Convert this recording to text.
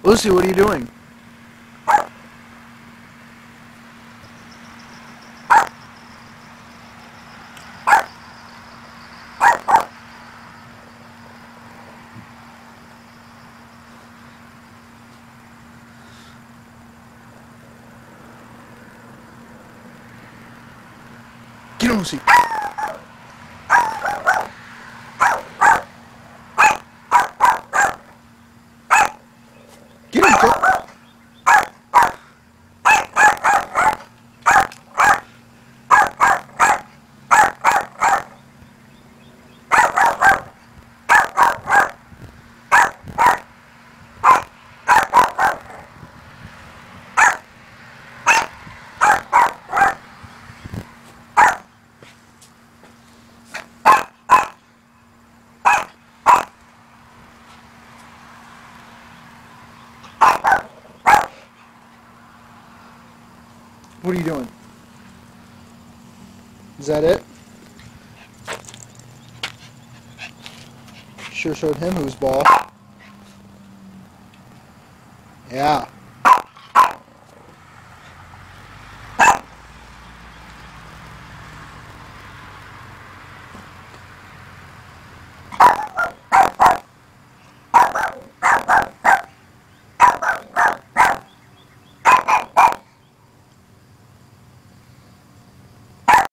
Lucy, what are you doing? Get him, Lucy. Get him, Phil. What are you doing? Is that it? Sure showed him whose ball. Yeah.